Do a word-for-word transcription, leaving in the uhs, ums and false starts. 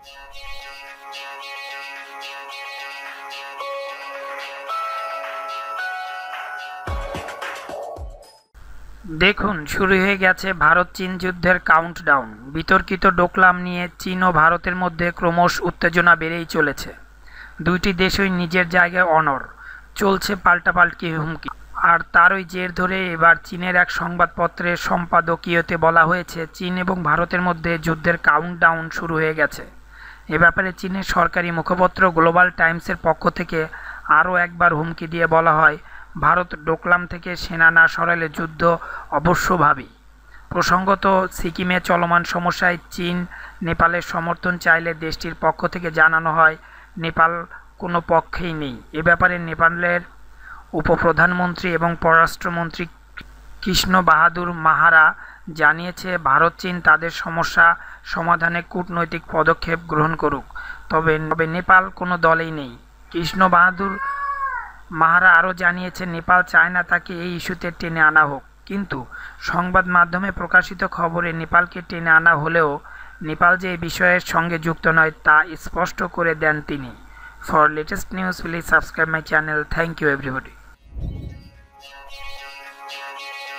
দেখুন, শুরু হয়ে গেছে ভারত চীন যুদ্ধের কাউন্টডাউন। বিতর্কিত ডোকলাম নিয়ে চীন ও ভারতের মধ্যে ক্রমশ উত্তেজনা বেড়েই চলেছে। দুইটি দেশই নিজের জায়গায় অনড়, চলছে পাল্টাপাল্টি হুমকি। আর তারই জের ধরে এবার চীনের এক সংবাদপত্রের সম্পাদকীয়তে বলা হয়েছে, চীন এবং ভারতের মধ্যে যুদ্ধের কাউন্টডাউন শুরু হয়ে গেছে। এ ব্যাপারে চীনের সরকারি মুখপাত্র গ্লোবাল টাইমসের পক্ষ থেকে আরও একবার হুমকি দিয়ে বলা হয়, ভারত ডোকলাম থেকে সেনা না সরালে যুদ্ধ অবশ্যভাবী। প্রসঙ্গত, সিকিমে চলমান সমস্যায় চীন নেপালের সমর্থন চাইলে দেশটির পক্ষ থেকে জানানো হয়, নেপাল কোনো পক্ষেই নেই। এ ব্যাপারে নেপালের উপপ্রধানমন্ত্রী এবং পররাষ্ট্রমন্ত্রী কৃষ্ণ বাহাদুর মাহারা জানিয়েছে, ভারত চীন তাদের সমস্যা সমাধানে কূটনৈতিক পদক্ষেপ গ্রহণ করুক, তবে তবে নেপাল কোনো দলেই নেই। কৃষ্ণ বাহাদুর মাহারা আরও জানিয়েছে, নেপাল চায় না তাকে এই ইস্যুতে টেনে আনা হোক, কিন্তু সংবাদ মাধ্যমে প্রকাশিত খবরে নেপালকে টেনে আনা হলেও নেপাল যে এই বিষয়ের সঙ্গে যুক্ত নয় তা স্পষ্ট করে দেন তিনি। For latest news please subscribe my channel. Thank you everybody.